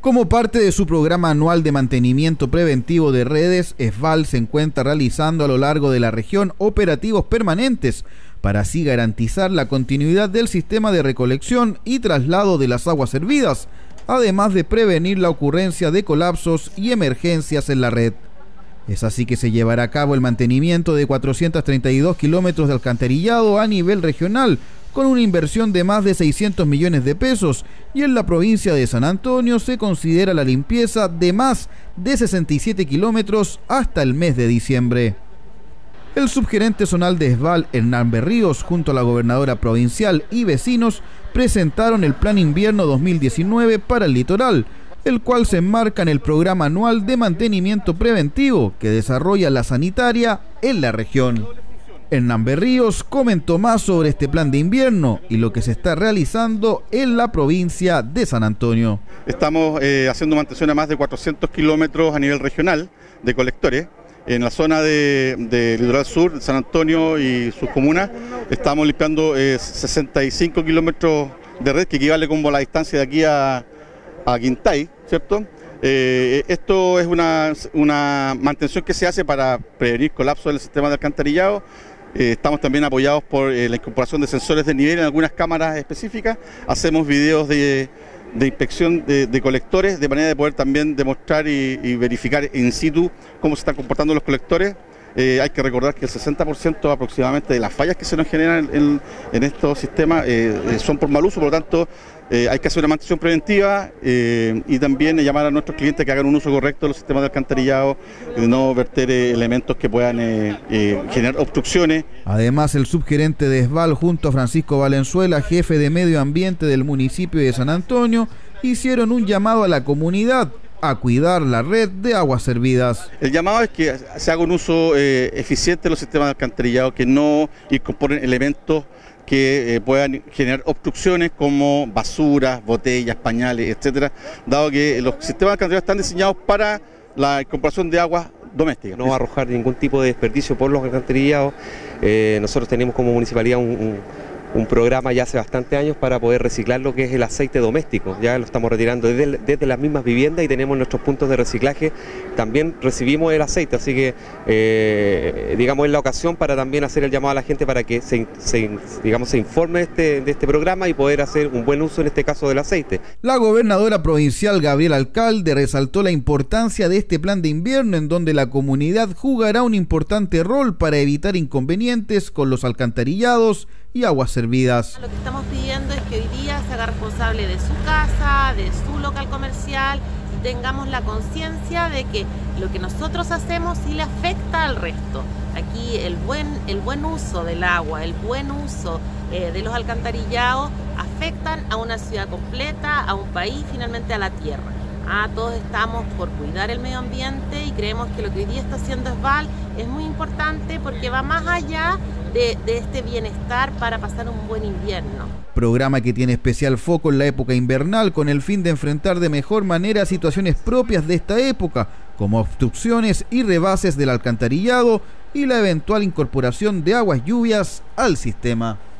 Como parte de su programa anual de mantenimiento preventivo de redes, ESVAL se encuentra realizando a lo largo de la región operativos permanentes para así garantizar la continuidad del sistema de recolección y traslado de las aguas servidas, además de prevenir la ocurrencia de colapsos y emergencias en la red. Es así que se llevará a cabo el mantenimiento de 432 kilómetros de alcantarillado a nivel regional, con una inversión de más de 600 millones de pesos, y en la provincia de San Antonio se considera la limpieza de más de 67 kilómetros hasta el mes de diciembre. El subgerente zonal de ESVAL, Hernán Berríos, junto a la gobernadora provincial y vecinos, presentaron el Plan Invierno 2019 para el litoral, el cual se enmarca en el programa anual de mantenimiento preventivo que desarrolla la sanitaria en la región. Hernán Berríos comentó más sobre este plan de invierno y lo que se está realizando en la provincia de San Antonio. Estamos haciendo mantención a más de 400 kilómetros a nivel regional de colectores. En la zona de Litoral Sur, San Antonio y sus comunas, estamos limpiando 65 kilómetros de red, que equivale como a la distancia de aquí a Quintay, ¿cierto? Esto es una mantención que se hace para prevenir colapso del sistema de alcantarillado. Estamos también apoyados por la incorporación de sensores de nivel en algunas cámaras específicas. Hacemos videos de inspección de colectores, de manera de poder también demostrar y verificar in situ cómo se están comportando los colectores. Hay que recordar que el 60% aproximadamente de las fallas que se nos generan en estos sistemas son por mal uso, por lo tanto hay que hacer una mantención preventiva y también llamar a nuestros clientes que hagan un uso correcto de los sistemas de alcantarillado, no verter elementos que puedan generar obstrucciones. Además, el subgerente de ESVAL, junto a Francisco Valenzuela, jefe de medio ambiente del municipio de San Antonio, hicieron un llamado a la comunidad a cuidar la red de aguas servidas. El llamado es que se haga un uso eficiente de los sistemas de alcantarillado, que no incorporen elementos que puedan generar obstrucciones como basuras, botellas, pañales, etcétera, dado que los sistemas de alcantarillado están diseñados para la incorporación de aguas domésticas. No va a arrojar ningún tipo de desperdicio por los alcantarillados. Nosotros tenemos como municipalidad un programa ya hace bastantes años para poder reciclar lo que es el aceite doméstico. Ya lo estamos retirando desde las mismas viviendas y tenemos nuestros puntos de reciclaje. También recibimos el aceite, así que digamos es la ocasión para también hacer el llamado a la gente para que se informe de este programa y poder hacer un buen uso en este caso del aceite. La gobernadora provincial Gabriela Alcalde resaltó la importancia de este plan de invierno, en donde la comunidad jugará un importante rol para evitar inconvenientes con los alcantarillados y aguas servidas. Lo que estamos pidiendo es que hoy día se haga responsable de su casa, de su local comercial, y tengamos la conciencia de que lo que nosotros hacemos sí le afecta al resto. Aquí el buen uso del agua, el buen uso de los alcantarillados afectan a una ciudad completa, a un país, finalmente a la tierra. Todos estamos por cuidar el medio ambiente y creemos que lo que hoy día está haciendo ESVAL es muy importante porque va más allá de este bienestar para pasar un buen invierno. Programa que tiene especial foco en la época invernal, con el fin de enfrentar de mejor manera situaciones propias de esta época, como obstrucciones y rebases del alcantarillado y la eventual incorporación de aguas lluvias al sistema.